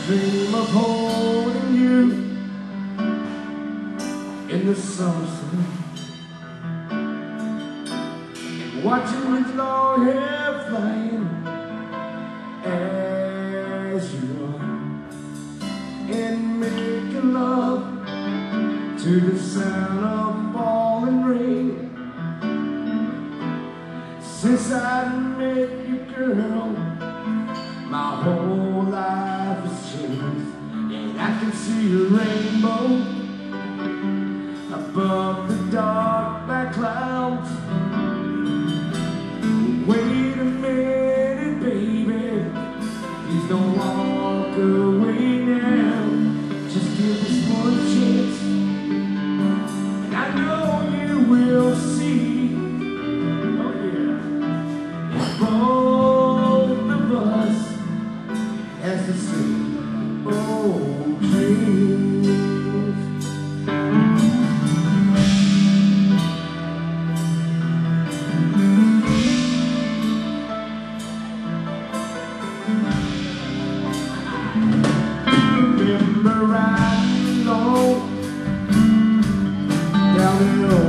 dream of holding you in the summer sun, and watching with long hair flying as you run, and making love to the sound of falling rain. Since I met you, girl, my whole life has changed, and I can see a rainbow above the dark black clouds. Wait a minute, baby, please don't walk away now. Just give us one chance, and I know you will see. Oh yeah, it's both of us as the same old dreams. Remember riding low down the road